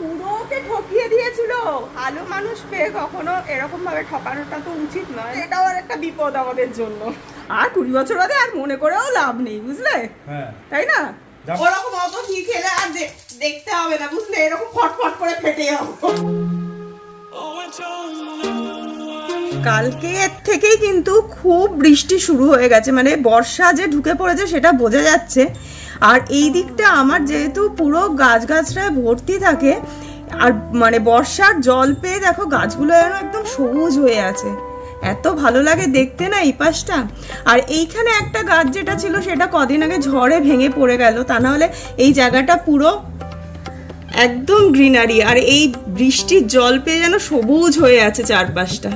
পুরোকে ঠকিয়ে দিয়েছিল। ভালো মানুষ পেয়ে কখনো এরকম ভাবে ঠকানোটা তো উচিত নয়, এটাও আর একটা বিপদ আমাদের জন্য। আর 20 বছর বাদে আর মনে করেও লাভ নেই, বুঝলে? তাই না? ওরকম অত কি খেলে আর দেখতে হবে না, বুঝলে? এরকম ফটফট করে ফেটে যাবো। কালকে থেকেই কিন্তু খুব বৃষ্টি শুরু হয়ে গেছে, মানে বর্ষা যে ঢুকে পড়েছে সেটা বোঝা যাচ্ছে। আর এই দিকটা আমার যেহেতু পুরো গাছগাছড়ায় ভর্তি থাকে, আর মানে বর্ষার জল পেয়ে দেখো গাছগুলো যেন একদম সবুজ হয়ে আছে, এত ভালো লাগে দেখতে না এই পাশটা। আর এইখানে একটা গাছ যেটা ছিল সেটা কদিন আগে ঝড়ে ভেঙে পড়ে গেল, তা নাহলে এই জায়গাটা পুরো একদম গ্রিনারি, আর এই বৃষ্টির জল পেয়ে যেন সবুজ হয়ে আছে চারপাশটা।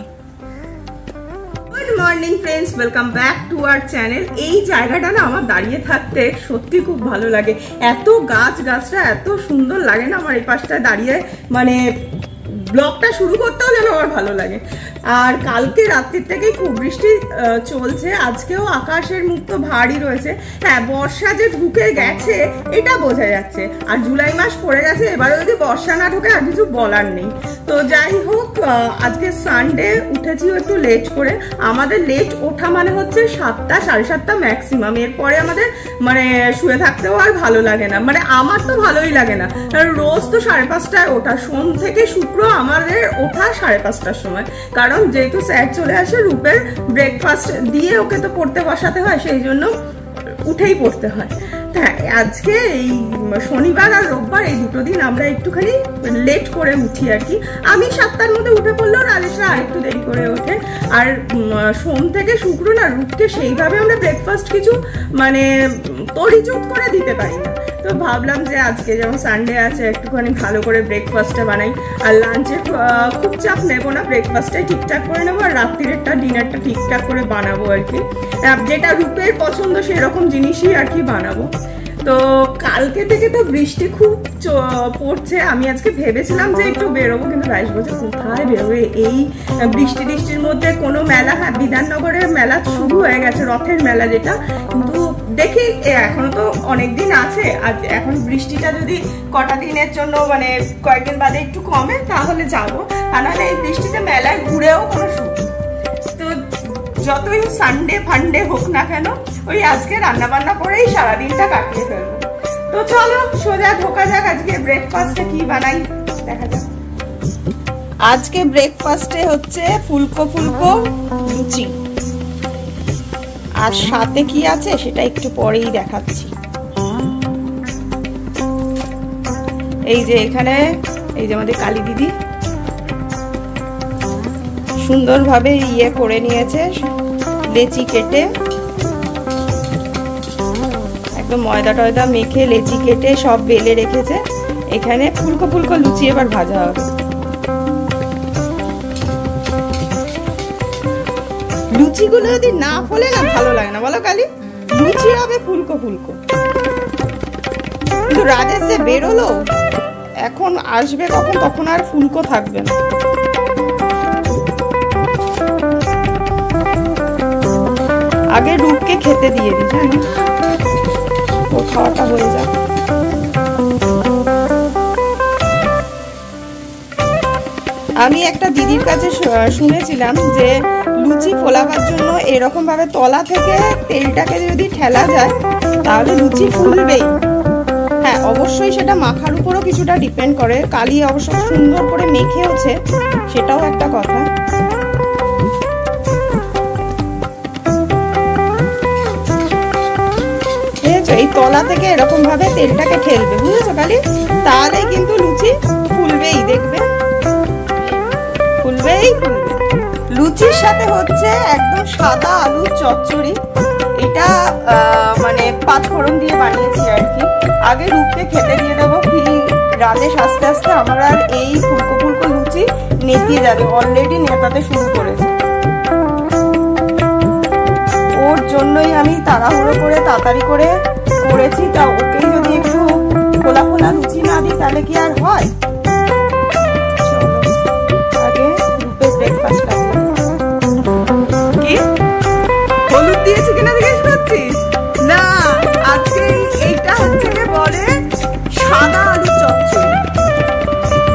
Good morning friends, welcome back to our channel. এই জায়গাটা না আমার দাঁড়িয়ে থাকতে সত্যি খুব ভালো লাগে, এত গাছটা এত সুন্দর লাগে না আমার এই পাশটা দাঁড়িয়ে, মানে ব্লগটা শুরু করতেও যেন আমার ভালো লাগে। আর কালকে রাত্রির থেকেই খুব বৃষ্টি চলছে, আজকেও আকাশের মুখ তো ভারী রয়েছে। হ্যাঁ, বর্ষা যে ঢুকে গেছে এটা বোঝা যাচ্ছে, আর জুলাই মাস পড়ে গেছে, এবারে যদি বর্ষা না ঢুকে আর কিছু বলার নেই। তো যাই হোক, আজকে সানডে উঠেছি একটু লেট করে। আমাদের লেট ওঠা মানে হচ্ছে 7টা 7:30 ম্যাক্সিমাম, এরপরে আমাদের মানে শুয়ে থাকতেও আর ভালো লাগে না, মানে আমার তো ভালোই লাগে না। রোজ তো 5:30টায় ওঠা, সোম থেকে শুক্র আমাদের ওঠা 5:30টার সময়, কারণ যেহেতু স্যার চলে আসে, রূপের ব্রেকফাস্ট দিয়ে ওকে তো পড়তে বসাতে হয়, সেই জন্য উঠেই পড়তে হয়। হ্যাঁ, আজকে এই শনিবার আর রোববার এই দুটো দিন আমরা একটুখানি লেট করে উঠি আর কি। আমি 7টার মধ্যে উঠে পড়লেও রাজেশরা আরেকটু দেরি করে ওঠে। আর সোম থেকে শুক্র না রূপকে সেইভাবে আমরা ব্রেকফাস্ট কিছু মানে তরিজুত করে দিতে পারি না। তো ভাবলাম যে আজকে যেমন সানডে আছে একটুখানি ভালো করে ব্রেকফাস্টটা বানাই, আর লাঞ্চে খুব চাপ নেবো না, ব্রেকফাস্টটাই ঠিকঠাক করে নেবো, আর রাত্রিরেরটা ডিনারটা ঠিকঠাক করে বানাবো আর কি। যেটা রূপের পছন্দ সেরকম জিনিসই আর কি বানাবো। তো কালকে থেকে তো বৃষ্টি খুব পড়ছে, আমি আজকে ভেবেছিলাম যে একটু বেরোবো, কিন্তু রাইস বলছে কোথায় বেরোবে এই বৃষ্টির মধ্যে। কোনো মেলা, হ্যাঁ বিধাননগরের মেলা শুরু হয়ে গেছে, রথের মেলা যেটা, কিন্তু দেখি এখনো তো অনেকদিন আছে। আর এখন বৃষ্টিটা যদি কটা দিনের জন্য মানে কয়েকদিন বাদে একটু কমে তাহলে যাবো, তা নাহলে এই বৃষ্টিতে মেলায় ঘুরেও কোনো সুখ। তো যতই সানডে ফান্ডে হোক না কেন, ওই আজকে রান্না বান্না করেই সারাদিনটা কাটিয়ে ফেলবো। তো চলো সোজা ঢোকা যাক, আজকে ব্রেকফাস্টে কি বানাই দেখা যাক। আজকে ব্রেকফাস্টে হচ্ছে ফুলকো লুচি, আর সাথে কি আছে সেটা একটু পরেই দেখাচ্ছি। এই যে এখানে এই যে আমাদের কালী দিদি সুন্দরভাবে ইয়ে করে নিয়েছে, লেচি কেটে একদম ময়দা টয়দা মেখে লেচি কেটে সব বেলে রেখেছে। এখানে ফুলকো লুচি এবার ভাজা হবে। লুচিগুলো যদি না ফলে না ভালো লাগে না, বলো কালী? লুচি হবে ফুলকো। কিন্তু রাজেশ যে বেরোলো, এখন আসবে কখন, তখন আর ফুলকো থাকবে না। আগে রূপকে খেতে দিয়ে দিই, হ্যাঁ ও খাওয়াটা হয়ে যাক। আমি একটা দিদির কাছে শুনেছিলাম যে লুচি ফোলাবার জন্য এরকম ভাবে তলা থেকে তেলটাকে যদি ঠেলা যায় তাহলে লুচি ফুলবেই। হ্যাঁ, অবশ্যই সেটা মাখার উপরও কিছুটা ডিপেন্ড করে। কালি অবশ্য সুন্দর করে মেখেওছে, সেটাও একটা কথা। এই তলা থেকে এরকম ভাবে তেলটাকে ঠেলবে, বুঝেছো কালি? তাহলে কিন্তু লুচি ফুলবেই, দেখবে ফুলবেই। লুচির সাথে হচ্ছে একদম সাদা আলুর চচ্চড়ি, এটা মানে পাঁচফোড়ন দিয়ে বানিয়েছি আর কি। আগে রূপকে খেতে দিয়ে দেবো, কি রাজেশ আস্তে আস্তে আমার আর এই ফুলকো লুচি নেতিয়ে যাবে, অলরেডি নেতাতে শুরু করেছে। ওর জন্যই আমি তাড়াহুড়ো করে তাড়াতাড়ি করে করেছি, তা ওকেই যদি একটু ফোলা লুচি না দিই তাহলে কি আর হয়? আগে রূপের ব্রেকফাস্ট কি হলুদ দিয়েছি কিনা জিজ্ঞেস করছিস? না, আজকে এইটা হচ্ছে বলে সাদা আলু চচ্চড়ি।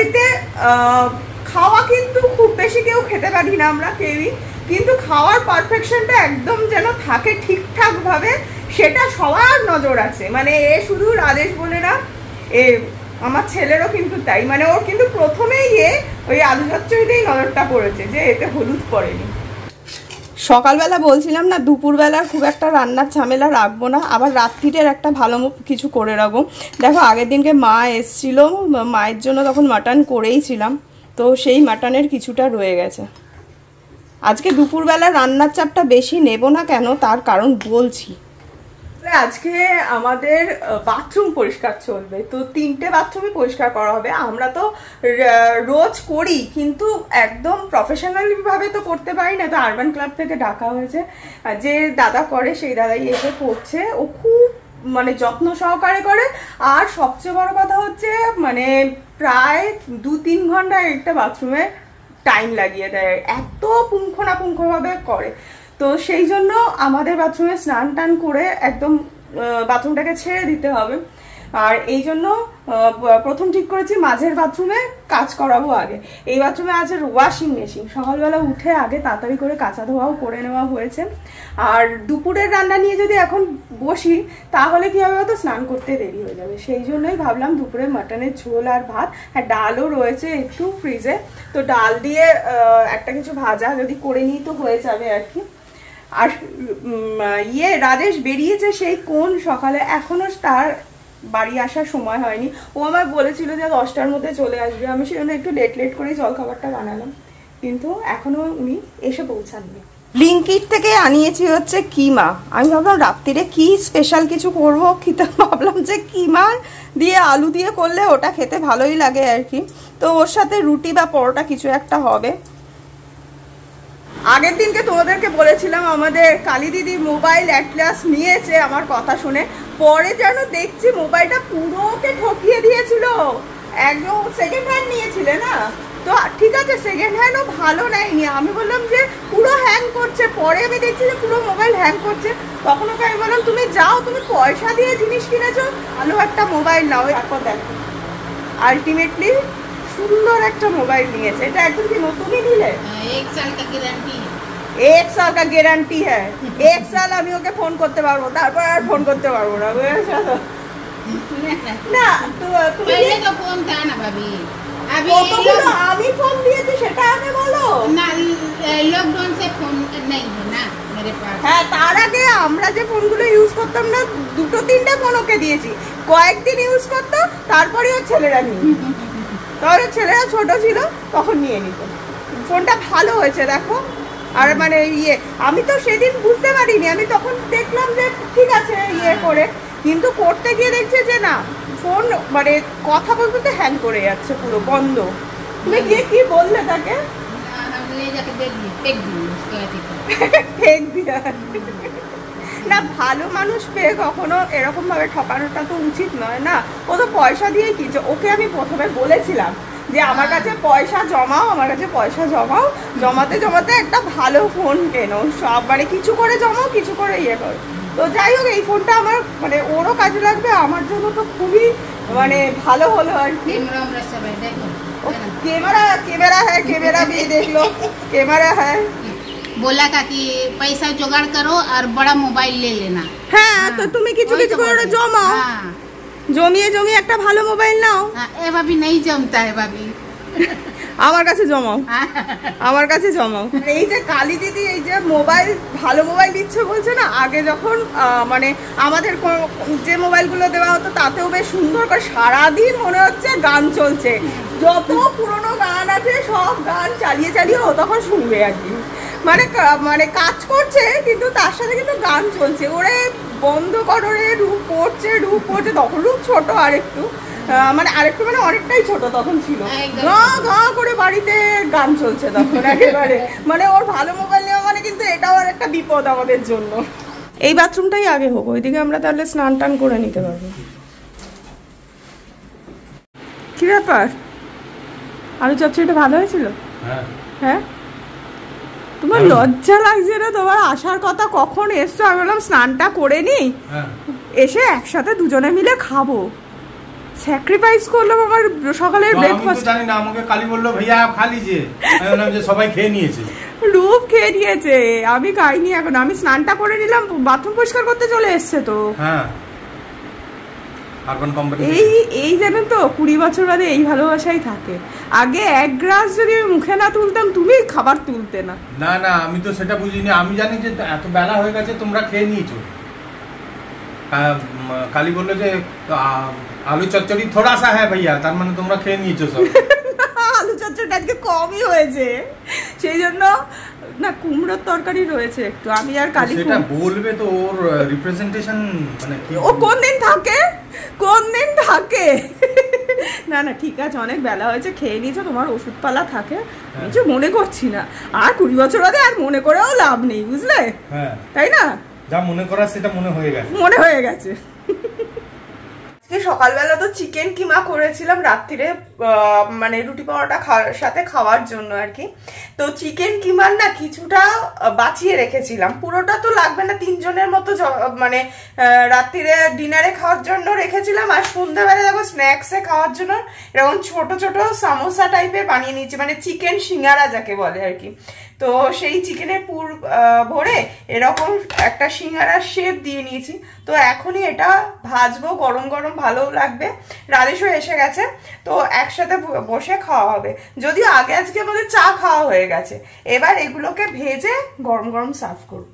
বাড়িতে খাওয়া কিন্তু খুব বেশি কেউ খেতে পারি না আমরা কেউই, কিন্তু খাওয়ার পারফেকশনটা একদম যেন থাকে ঠিকঠাক ভাবে সেটা সবার নজর আছে। মানে এ শুধু রাজেশ বলে না, আমার ছেলেরও কিন্তু তাই। মানে ওর কিন্তু প্রথমেই ওই আলু চচ্চড়িতেই নজরটা পড়েছে যে এতে হলুদ পড়েনি। সকালবেলা বলছিলাম না দুপুরবেলা খুব একটা রান্নার ঝামেলা রাখবো না, আবার রাত্রিরের একটা ভালো কিছু করে রাখবো। দেখো আগের দিনকে মা এসছিল, মায়ের জন্য তখন মাটন করেইছিলাম, তো সেই মাটনের কিছুটা রয়ে গেছে। আজকে দুপুরবেলা রান্নার চাপটা বেশি নেব না কেন তার কারণ বলছি। আজকে আমাদের বাথরুম পরিষ্কার চলবে, তো 3টে বাথরুমই পরিষ্কার করা হবে। আমরা তো রোজ করি কিন্তু একদম প্রফেশনালি ভাবে তো করতে পারি না, তো আরবান ক্লাব থেকে ডাকা হয়েছে, যে দাদা করে সেই দাদাই এসে করছে। ও খুব মানে যত্ন সহকারে করে, আর সবচেয়ে বড় কথা হচ্ছে মানে প্রায় 2-3 ঘন্টা একটা বাথরুমে টাইম লাগিয়ে দেয়, এত পুঙ্খানুপুঙ্খভাবে করে। তো সেই জন্য আমাদের বাথরুমে স্নান টান করে একদম বাথরুমটাকে ছেড়ে দিতে হবে। আর এই জন্য প্রথম ঠিক করেছি মাঝের বাথরুমে কাজ করাবো আগে। এই বাথরুমে আছে ওয়াশিং মেশিন, সকালবেলা উঠে আগে তাড়াতাড়ি করে কাঁচা ধোয়াও করে নেওয়া হয়েছে। আর দুপুরের রান্না নিয়ে যদি এখন বসি তাহলে কি হবে, তো স্নান করতে দেরি হয়ে যাবে। সেই জন্যই ভাবলাম দুপুরে মাটনের ঝোল আর ভাত, আর ডালও রয়েছে একটু ফ্রিজে, তো ডাল দিয়ে একটা কিছু ভাজা যদি করে নিই তো হয়ে যাবে আর কি। আর রাজেশ বেরিয়েছে সেই কোন সকালে, এখনো তার বাড়ি আসার সময় হয়নি। ও আমায় বলেছিল যে 10টার মধ্যে চলে আসবে, আমি সেজন্য একটু লেট করেই জলখাবারটা বানালাম, কিন্তু এখনো উনি এসে পৌঁছাননি। ব্লিঙ্কিট থেকে আনিয়েছি হচ্ছে কিমা। আমি ভাবলাম রাত্রিরে কি স্পেশাল কিছু করবো, খেতে ভাবলাম যে কিমা দিয়ে আলু দিয়ে করলে ওটা খেতে ভালোই লাগে আর কি, তো ওর সাথে রুটি বা পরোটা কিছু একটা হবে। আগের দিনকে তোমাদেরকে বলেছিলাম আমাদের কালী দিদি মোবাইল অ্যাটলাস নিয়েছে আমার কথা শুনে, পরে যেন দেখছি মোবাইলটা পুরোকে ঠকিয়ে দিয়েছিল। একদম সেকেন্ড হ্যান্ড নিয়েছিলে না, তো ঠিক আছে সেকেন্ড হ্যান্ডও ভালো নেয়নি। আমি বললাম যে পুরো হ্যাং করছে, পরে আমি দেখছি যে পুরো মোবাইল হ্যাং করছে। তখন ওকে আমি বললাম তুমি যাও, তুমি পয়সা দিয়ে জিনিস কিনেছো, ভালো একটা মোবাইল নাও। তারপর দেখো আলটিমেটলি সুন্দর একটা মোবাইল নিয়েছে। এটা একদম কি নতুনই দিলে? 1 साल का गारंटी है। 1 साल का गारंटी है। 1 साल আমি ওকে ফোন করতে পারবো, তারপর আর ফোন করতে পারবো না। না पहले तो फोन था ना भाभी, अभी আমি ফোন দিয়েছি সেটা আগে বলো ना, लॉकडाउन से फोन नहीं है ना मेरे पास। হ্যাঁ, তার আগে আমরা যে ফোনগুলো ইউজ করতাম না, 2-3টে ফোন ওকে দিয়েছি, কয়েকদিন ইউজ করতো, তারপরে ওর ছেলেরা নিয়ে, তাহলে ছেলেরা ছোট ছিল তখন নিয়ে নিত। ফোনটা ভালো হয়েছে দেখো। আর মানে আমি তো সেদিন বুঝতে পারিনি, আমি তখন দেখলাম যে ঠিক আছে করে, কিন্তু করতে গিয়ে দেখছে যে না ফোন মানে কথা বলতে হ্যাং করে যাচ্ছে, পুরো বন্ধ। তুমি গিয়ে কি বললে তাকে? না ভালো মানুষ পেয়ে কখনো এরকম ভাবে ঠকানোটা তো উচিত নয় না। ও তো পয়সা দিয়ে কিনছে, ওকে আমি প্রথমে বলেছিলাম যে আমার কাছে পয়সা জমাও, আমার কাছে পয়সা জমাও, জমাতে জমাতে একটা ভালো ফোন কেনো, সব মানে কিছু করে জমাও, কিছু করে করো। তো যাই হোক এই ফোনটা আমার মানে ওরও কাজে লাগবে, আমার জন্য তো খুবই মানে ভালো হলো আর কি। कैमरा है, कैमरा भी देख लो, कैमरा है। बोला था कि पैसा जुगाड़ करो और बड़ा मोबाइल ले लेना। হ্যাঁ, তো তুমি কিছু কিছু করে জমাও, জমিয়ে একটা ভালো মোবাইল নাও। এ ভাবি নেই জমতা है ভাবি, আমার কাছে জমাও, আমার কাছে জমাও। এই যে কালী দিদি এই যে মোবাইল ভালো মোবাইল দিচ্ছে বলছে না, আগে যখন মানে আমাদের যে মোবাইলগুলো দেওয়া হতো তাতেও বেশ সুন্দর করে সারাদিন মনে হচ্ছে গান চলছে, যত পুরনো গান আছে সব গান চালিয়ে চালিয়ে ও তখন শুনবে আর কি। মানে কাজ করছে কিন্তু তার সাথে কিন্তু গান চলছে। ওরে বন্ধ করো রে, রূপ পড়ছে, তখন রূপ ছোট আরেকটু, মানে অনেকটাই ছোট তখন ছিল, গা করে বাড়িতে গান চলছে তখন একেবারে। মানে ওর ভালো মোবাইল নেওয়া মানে কিন্তু এটাও আর একটা বিপদ আমাদের জন্য। এই বাথরুমটাই আগে হোক, ওইদিকে আমরা তাহলে স্নান টান করে নিতে পারবো। কি ব্যাপার, আলু চচ্চড়িটা ভালো হয়েছিল? হ্যাঁ, তোমার লজ্জা লাগছে না? তোমার আসার কথা কখন এসছো? আমি বললাম স্নানটা করে নি, এসে একসাথে দুজনে মিলে খাবো। স্যাক্রিফাইস করলাম আমার সকালের ব্রেকফাস্ট। জানি না, আমাকে কালি বললো ভাইয়া খা লিজিয়ে, আমি বললাম যে সবাই খেয়ে নিয়েছে। রূপ খেয়ে নিয়েছে, আমি খাইনি এখন। আমি স্নানটা করে নিলাম, বাথরুম পরিষ্কার করতে চলে এসছে তো। হ্যাঁ এই জানেন তো 20 বছর বাদে এই ভালোবাসাই থাকে। আগে এক গ্লাস যদি মুখে না তুলতাম, তুমি খাবার তুলতে না। না না, আমি তো সেটা বুঝিনি। আমি জানি যে এত বেলা হয়ে গেছে, তোমরা খেয়ে নিয়েছো। কালি বললো যে আলু চচ্চড়ি থোড়া সা হ্যাঁ ভাইয়া, তার মানে তোমরা খেয়ে নিয়েছো সব। আলু চচ্চড়িটা আজকে কমই হয়েছে, সেই জন্য না কুমড়োর তরকারি রয়েছে একটু। আমি আর কালি সেটা বলবে তো, ওর রিপ্রেজেন্টেশন মানে কি, ও কোন দিন থাকে না না ঠিক আছে, অনেক বেলা হয়েছে, খেয়ে নিয়েছো, তোমার ওষুধ পালা থাকে, কিছু মনে করছি না। আর 20 বছর বাদে আর মনে করেও লাভ নেই, বুঝলে? হ্যাঁ তাই না, যা মনে করা সেটা মনে হয়ে গেছে। সকালবেলা তো চিকেন কিমা করেছিলাম রাত্রিরে, মানে রুটি পরোটা সাথে খাওয়ার জন্য আর কি। তো চিকেন কিমার না কিছুটা বাঁচিয়ে রেখেছিলাম, পুরোটা তো লাগবে না, 3 জনের মতো মানে রাত্রিরে ডিনারে খাওয়ার জন্য রেখেছিলাম। আর সন্ধ্যাবেলা দেখো স্ন্যাক্সে খাওয়ার জন্য এরকম ছোট ছোট সামোসা টাইপের বানিয়ে নিয়েছি, মানে চিকেন সিঙ্গারা যাকে বলে আর কি। তো সেই চিকেনের পুর ভরে এরকম একটা সিঙ্গারার শেপ দিয়ে নিয়েছি। তো এখনই এটা ভাজবো, গরম গরম ভালো লাগবে। রাজেশও এসে গেছে, তো একসাথে বসে খাওয়া হবে। যদিও আগে আজকে আমাদের চা খাওয়া হয়ে গেছে, এবার এগুলোকে ভেজে গরম গরম সার্ভ করব।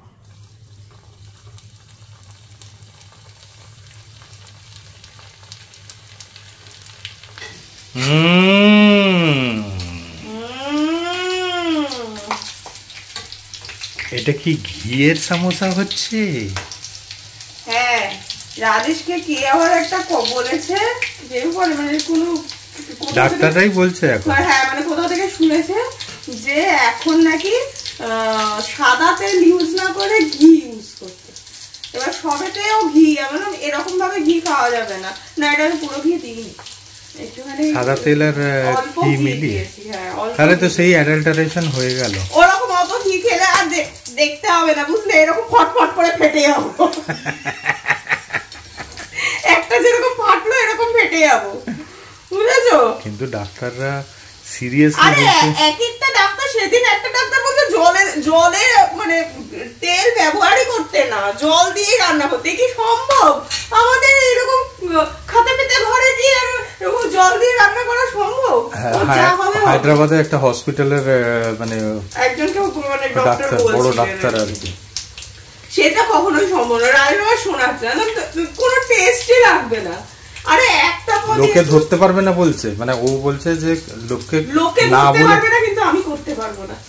এটা কি ঘিয়ের সামোসা হচ্ছে? হ্যাঁ, রাজেশকে কি আবার একটা বলেছে যে মানে কোনো ডাক্তাররাই বলছে এখন। হ্যাঁ মানে কোথাও থেকে শুনেছে যে এখন নাকি সাদা তেল ইউজ না করে ঘি ইউজ করতে। এবার সবেতেও ঘি, এমন এরকম ভাবে ঘি খাওয়া যাবে না। না, এটা পুরো ঘি দিইনি, সাদা তেল আর ঘি মিলিয়ে, তাহলে তো সেই অ্যাডাল্টারেশন হয়ে গেল। ওরকম অত ঘি খেলে আর দেখতে হবে না, বুঝলে? এরকম ফটফট করে ফেটে যাবো, একটা যেরকম ফাটলো এরকম ফেটে যাবো, বুঝেছো? কিন্তু ডাক্তাররা সিরিয়াসলি আরে এক একটা ডাক্তার, সেদিন একটা ডাক্তার বলছে জলে মানে তেল ব্যবহারই করতে না, জল দিয়ে রান্না করতে। কি সম্ভব আমাদের এরকম খাতে পেতে ঘরে দিয়ে এরকম জল দিয়ে রান্না করা সম্ভব? হায়দ্রাবাদে একটা হসপিটালের মানে একজনকে মানে ডক্টর বড় ডাক্তার আর কি, সেটা কখনোই সম্ভব না। রাজবাবা শোনাচ্ছে না, কোনো টেস্টই লাগবে না। আরে একটা লোকে ধরতে পারবে না বলছে, মানে ও বলছে যে লোকে না ধরতে পারবে না, কিন্তু আমি করতে পারবো না।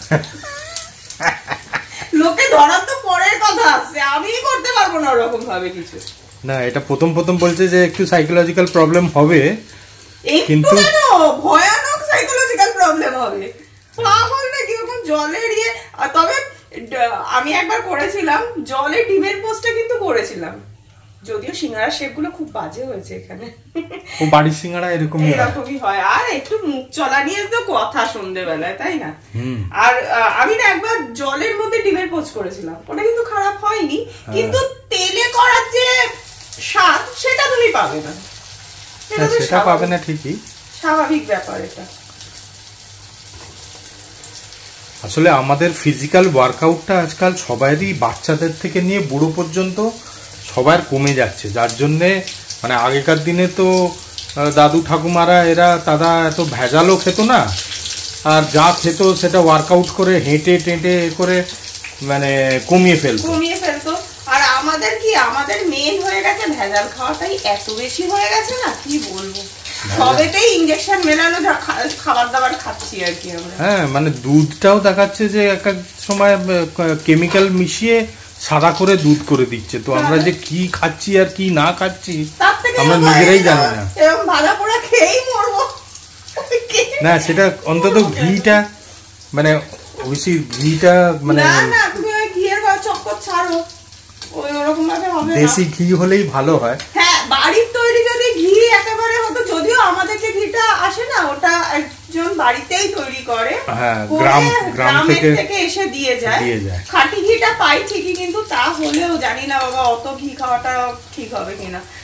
লোকে ধরার তো পরের কথা আছে, আমি করতে পারবো না ওরকম ভাবে কিছু। না, এটা প্রথম বলছে যে একটু সাইকোলজিক্যাল প্রবলেম হবে, কিন্তু ভয়ানক সাইকোলজিক্যাল প্রবলেম হবে। পাগল নাকি ওরকম জলের ইয়ে। তবে আমি একবার করেছিলাম জলে ডিমের পোস্টটা, কিন্তু করেছিলাম, যদিও সিঙ্গারা শেপ গুলো খুব বাজে হয়েছে এখানে। ও বাড়ির সিঙ্গারা এরকমই হয়। আর একটু মুখ চলা নিয়ে তো কথা সন্ধ্যেবেলায়, তাই না? আর আমি না একবার জলের মধ্যে ডিমের পোস্ট করেছিলাম, ওটা কিন্তু খারাপ হয়নি, কিন্তু তেলে করার যে স্বাদ সেটা তুমি পাবে না। সেটা পাবে না, ঠিকই, স্বাভাবিক ব্যাপার এটা। আসলে আমাদের ফিজিক্যাল ওয়ার্কআউটটা আজকাল সবারই, বাচ্চাদের থেকে নিয়ে বুড়ো পর্যন্ত সবার কমে যাচ্ছে। যার জন্যে মানে আগেকার দিনে তো দাদু ঠাকুমারা এরা তারা এত ভেজালও খেত না, আর যা খেত সেটা ওয়ার্কআউট করে হেঁটে টেঁটে করে মানে কমিয়ে ফেলতো। আর আমাদের কি, আমাদের মেন হয়ে গেছে ভেজাল খাওয়াটাই এত বেশি হয়ে গেছে না, কি বলবো, সবেতেই ইনজেকশন মেলানো খাবার দাবার খাচ্ছি আর কি আমরা। হ্যাঁ, মানে দুধটাও দেখাচ্ছে যে এক এক সময় কেমিক্যাল মিশিয়ে সাদা করে দুধ করে দিচ্ছে। তো আমরা যে কি খাচ্ছি আর কি না খাচ্ছি আমরা নিজেরাই জানি না। এরকম ভাজা পোড়া খেয়েই মরবো না, সেটা অন্তত ঘিটা মানে অবশ্যই ঘিটা মানে না, তুমি ওই ঘিয়ের চক্কর ছাড়ো, ওই ওরকম ভাবে হবে না। দেশি ঘি হলেই ভালো হয়। হ্যাঁ, বাড়ির তৈরি যদি ঘি একেবারে হতো, যদিও আমাদের যে ঘিটা আসে না ওটা একজন বাড়িতেই তৈরি করে, গ্রাম থেকে এসে দিয়ে যায়। খাঁটি ঘিটা পাই ঠিকই, কিন্তু তা হলেও জানি না বাবা অত ঘি খাওয়াটা ঠিক হবে কিনা।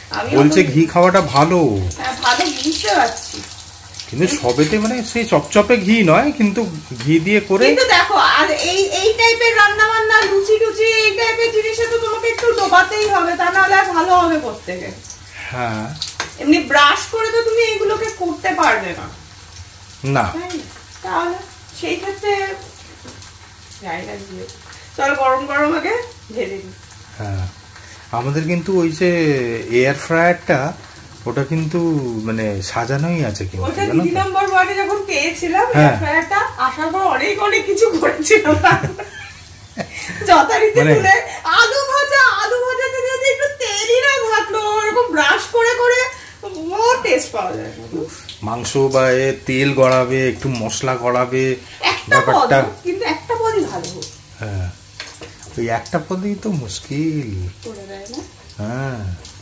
বলছে ঘি খাওয়াটা ভালো। হ্যাঁ ভালো, বুঝতে পারছি, কিন্তু সবেতে মানে সেই চপচপে ঘি নয়, কিন্তু ঘি দিয়ে করে। কিন্তু দেখো আর এই টাইপের রান্না বান্না, লুচি টুচি এই টাইপের জিনিসে তো তোমাকে একটু ডোবাতেই হবে, তা নাহলে আর ভালো হবে করতে গেলে। হ্যাঁ এমনি ব্রাশ করে তো তুমি এইগুলোকে করতে পারবে না, না, তাহলে সেই ক্ষেত্রে যাই না, চলো গরম গরম আগে ভেজে দিই। হ্যাঁ আমাদের কিন্তু ওই যে এয়ার ফ্রায়ারটা, ওটা কিন্তু মানে সাজানোই আছে কিন্তু, ওটা 2 নম্বর ওয়ার্ডে যখন পেয়েছিলাম হ্যাঁ, ফ্রায়ারটা আসার পর অনেক কিছু করেছিলাম যথারীতি তুলে আলু ভাজাতে যদি একটু তেলই না থাকলো, এরকম ব্রাশ করে করে বহুত টেস্ট পাওয়া যায়। মাংস বা তেল গড়াবে, একটু মশলা গড়াবে, ব্যাপারটা কিন্তু একটা পদই ভালো হোক। হ্যাঁ ওই একটা পদেই তো মুশকিল করে দেয় না। হ্যাঁ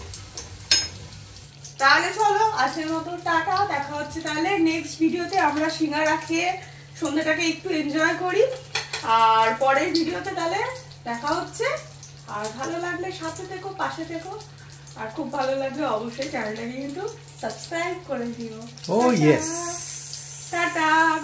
তাহলে চলো আজকের মতো টাটা, দেখা হচ্ছে তাহলে নেক্সট ভিডিওতে। আমরা সিঙ্গারা খেয়ে সন্ধ্যাটাকে একটু এনজয় করি, আর পরের ভিডিওতে তাহলে দেখা হচ্ছে। আর ভালো লাগলে সাথে থেকো, পাশে থেকো, আর খুব ভালো লাগলে অবশ্যই চ্যানেলটাকে কিন্তু সাবস্ক্রাইব করে দিও। Oh yes, tata.